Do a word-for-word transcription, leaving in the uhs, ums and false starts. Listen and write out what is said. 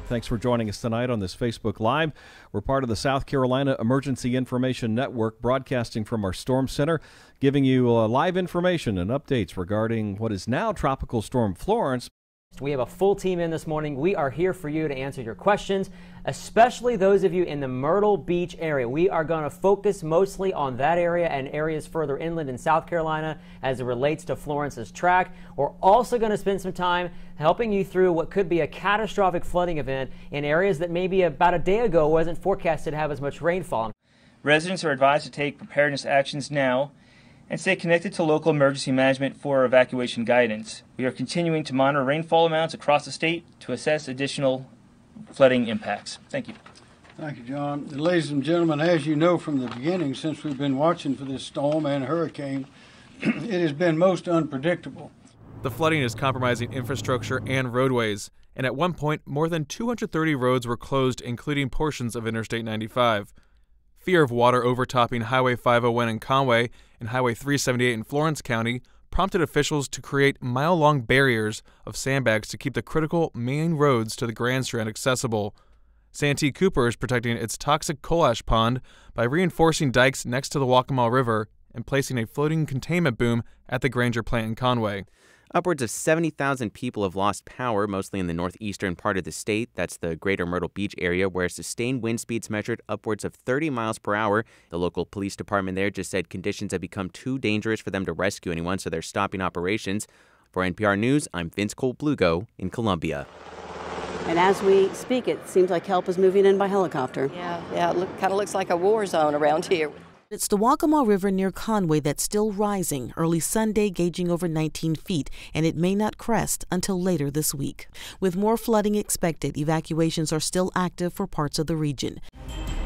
Thanks for joining us tonight on this Facebook Live. We're part of the South Carolina Emergency Information Network, broadcasting from our Storm Center, giving you uh, live information and updates regarding what is now Tropical Storm Florence. We have a full team in this morning. We are here for you to answer your questions, especially those of you in the Myrtle Beach area. We are going to focus mostly on that area and areas further inland in South Carolina as it relates to Florence's track. We're also going to spend some time helping you through what could be a catastrophic flooding event in areas that maybe about a day ago wasn't forecasted to have as much rainfall. Residents are advised to take preparedness actions now and stay connected to local emergency management for evacuation guidance. We are continuing to monitor rainfall amounts across the state to assess additional flooding impacts. Thank you. Thank you, John. Ladies and gentlemen, as you know from the beginning, since we've been watching for this storm and hurricane, it has been most unpredictable. The flooding is compromising infrastructure and roadways, and at one point, more than two hundred thirty roads were closed, including portions of Interstate ninety-five. Fear of water overtopping Highway five oh one in Conway and Highway three seventy-eight in Florence County prompted officials to create mile-long barriers of sandbags to keep the critical main roads to the Grand Strand accessible. Santee Cooper is protecting its toxic coal ash pond by reinforcing dikes next to the Waccamaw River and placing a floating containment boom at the Granger plant in Conway. Upwards of seventy thousand people have lost power, mostly in the northeastern part of the state. That's the greater Myrtle Beach area, where sustained wind speeds measured upwards of thirty miles per hour. The local police department there just said conditions have become too dangerous for them to rescue anyone, so they're stopping operations. For N P R News, I'm Vince Colt-Blugo in Columbia. And as we speak, it seems like help is moving in by helicopter. Yeah, yeah, it look, kind of looks like a war zone around here. It's the Waccamaw River near Conway that's still rising, early Sunday gauging over nineteen feet, and it may not crest until later this week. With more flooding expected, evacuations are still active for parts of the region.